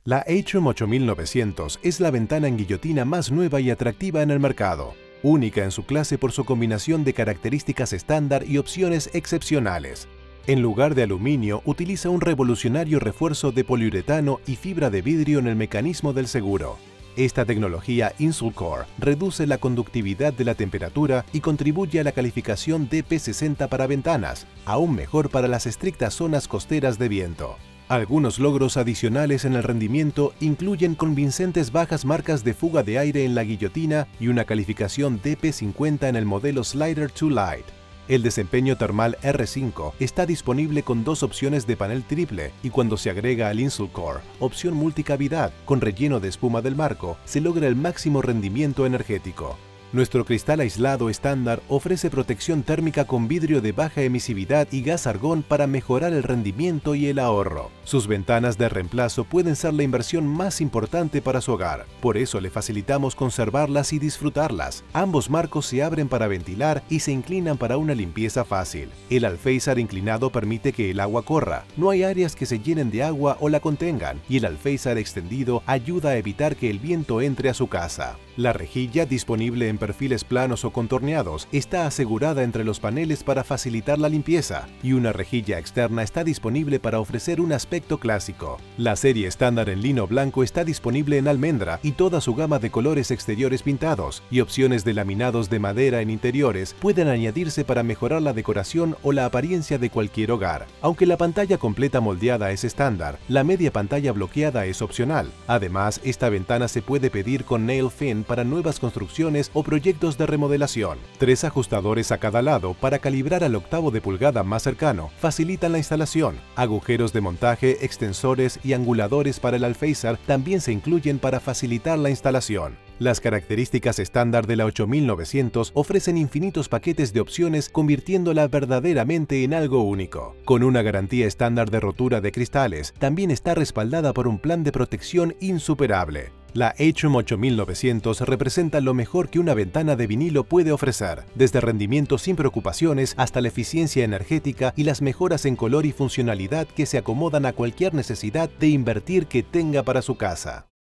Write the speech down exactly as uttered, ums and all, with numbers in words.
La Atrium ocho mil novecientos es la ventana en guillotina más nueva y atractiva en el mercado, única en su clase por su combinación de características estándar y opciones excepcionales. En lugar de aluminio, utiliza un revolucionario refuerzo de poliuretano y fibra de vidrio en el mecanismo del seguro. Esta tecnología Insulcore reduce la conductividad de la temperatura y contribuye a la calificación D P sesenta para ventanas, aún mejor para las estrictas zonas costeras de viento. Algunos logros adicionales en el rendimiento incluyen convincentes bajas marcas de fuga de aire en la guillotina y una calificación D P cincuenta en el modelo Slider dos Lite. El desempeño termal R cinco está disponible con dos opciones de panel triple y cuando se agrega al Insulcore, opción multicavidad con relleno de espuma del marco, se logra el máximo rendimiento energético. Nuestro cristal aislado estándar ofrece protección térmica con vidrio de baja emisividad y gas argón para mejorar el rendimiento y el ahorro. Sus ventanas de reemplazo pueden ser la inversión más importante para su hogar, por eso le facilitamos conservarlas y disfrutarlas. Ambos marcos se abren para ventilar y se inclinan para una limpieza fácil. El alféizar inclinado permite que el agua corra, no hay áreas que se llenen de agua o la contengan, y el alféizar extendido ayuda a evitar que el viento entre a su casa. La rejilla, disponible en perfiles planos o contorneados, está asegurada entre los paneles para facilitar la limpieza, y una rejilla externa está disponible para ofrecer un aspecto clásico. La serie estándar en lino blanco está disponible en almendra y toda su gama de colores exteriores pintados, y opciones de laminados de madera en interiores pueden añadirse para mejorar la decoración o la apariencia de cualquier hogar. Aunque la pantalla completa moldeada es estándar, la media pantalla bloqueada es opcional. Además, esta ventana se puede pedir con nail fin para nuevas construcciones o proyectos de remodelación. Tres ajustadores a cada lado para calibrar al octavo de pulgada más cercano facilitan la instalación. Agujeros de montaje, extensores y anguladores para el alféizar también se incluyen para facilitar la instalación. Las características estándar de la ocho mil novecientos ofrecen infinitos paquetes de opciones, convirtiéndola verdaderamente en algo único. Con una garantía estándar de rotura de cristales, también está respaldada por un plan de protección insuperable. La Atrium ocho mil novecientos representa lo mejor que una ventana de vinilo puede ofrecer, desde rendimiento sin preocupaciones hasta la eficiencia energética y las mejoras en color y funcionalidad que se acomodan a cualquier necesidad de invertir que tenga para su casa.